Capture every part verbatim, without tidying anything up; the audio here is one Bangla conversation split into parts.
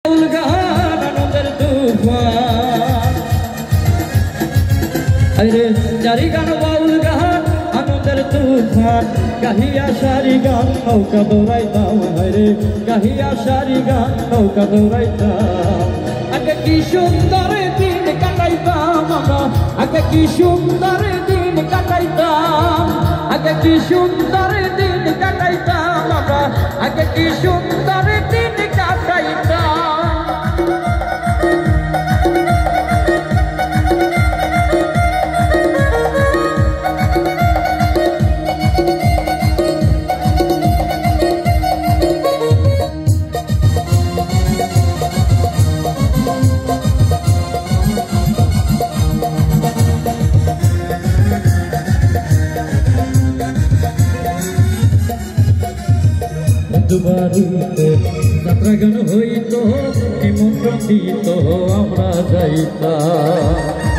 বাউল গান আনন্দের তুফান আরে জারি গান বাউল গান আনন্দের তুফান গাহিয়া সারি গান নৌকা দৌড়াইতাম রে গাহিয়া সারি গান নৌকা দৌড়াইতাম আগে কি সুন্দর দিন কাটাইতাম আমরা আগে কি সুন্দর দিন কাটাইতাম আগে কি সুন্দর দিন কাটাইতাম আমরা আগে কি সুন্দর দিন কাটাইতাম বাড়িতে যাত্রা গান হইত নিমন্ত্রণ দিত আমরা যাইতাম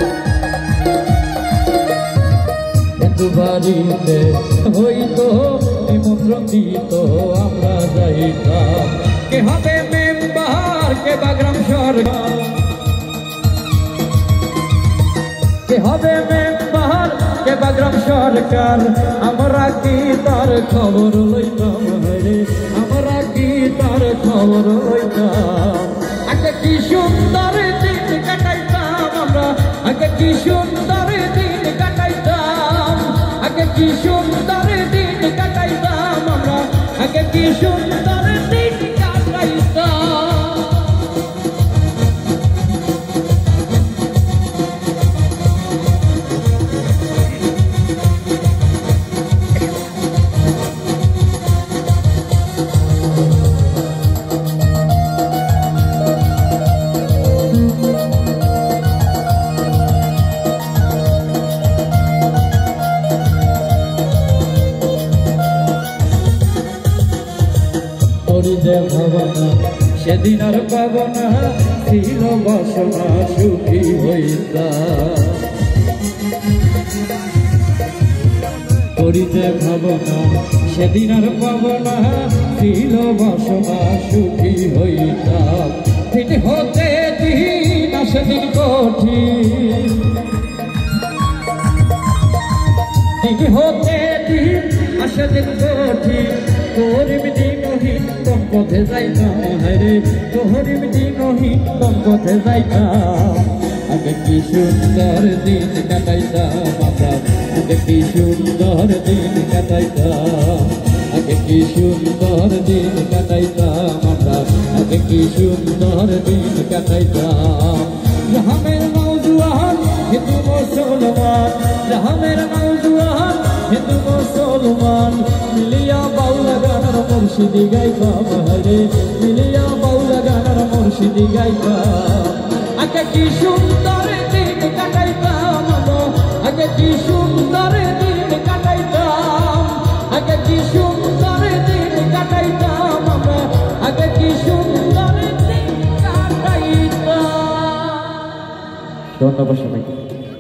বাড়িতে হইত নিমন্ত্রণ দিত আমরা যাইতাম কে হবে মেম্বার কে বাগ্রাম সরকার কে হবে মেম্বার কে বাগ্রাম সরকার আমরা কি তার খবর লইতাম রে আমরা কি তার খবর লইতাম আগে কি সুন্দর দিন কাটাইতাম আমরা আগে কি সুন্দর দিন কাটাইতাম আগে কি সুন্দর দিন কাটাইতাম আমরা আগে কি সুন্দর দিন কাটাইতাম যে ভাবনা সেদিন আর পাবনা ছিল বাসনা সুখী হইতাম করিতে ভাবনা সেদিন আর পাবনা ছিল বাসনা সুখী হইতাম দিন হতে দিন সেদিন কঠিন দিন হতে দিন সেদিন কঠিন তোরিম দিনহীন কোন পথে যাইতাম হায়রে তোরিম দিনহীন কোন পথে যাইতাম আগে কি সুন্দর দিন কাটাইতাম আমরা আগে কি সুন্দর দিন কাটাইতাম আগে কি সুন্দর দিন কাটাইতাম আমরা আগে কি সুন্দর দিন কাটাইতাম রামের নওজোয়ান হিন্দু মুসলমান রামের নওজোয়ান হিন্দু মুসলমান মিলিয়া বাউলা গানার মুর্শিদি গাইতাম রে মিলিয়া বাউলা গানার মুর্শিদি গাইতাম আগে কি সুন্দর দিন কাটাইতাম আগে কি সুন্দর দিন কাটাইতাম আগে কি সুন্দর দিন কাটাইতাম আমরা আগে কি সুন্দর দিন কাটাইতাম। ধন্যবাদ সবাইকে।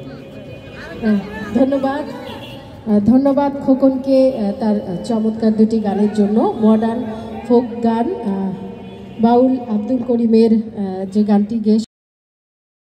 ধন্যবাদ ধন্যবাদ খোকনকে তার চমৎকার দুটি গানের জন্য। মডার্ন ফোক গান বাউল আব্দুল করিমের যে গানটি গেয়ে